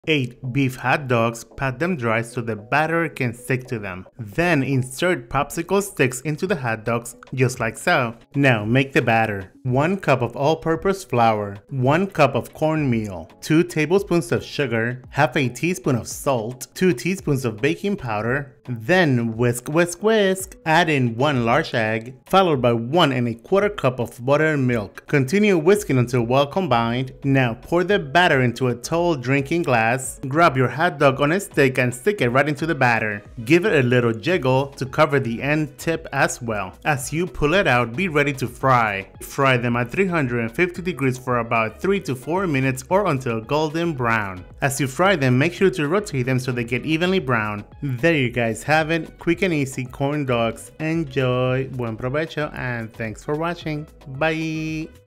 8 beef hot dogs, pat them dry so the batter can stick to them. Then insert popsicle sticks into the hot dogs just like so. Now make the batter. 1 cup of all-purpose flour, 1 cup of cornmeal, 2 tablespoons of sugar, half a teaspoon of salt, 2 teaspoons of baking powder, then whisk, whisk, whisk. Add in 1 large egg, followed by 1 1/4 cup of buttered milk. Continue whisking until well combined. Now pour the batter into a tall drinking glass. Grab your hot dog on a stick and stick it right into the batter. Give it a little jiggle to cover the end tip as well. As you pull it out, be ready to fry. Fry them at 350 degrees for about 3 to 4 minutes or until golden brown. As you fry them, make sure to rotate them so they get evenly brown. There you guys have it, quick and easy corn dogs. Enjoy, buen provecho, and thanks for watching. Bye!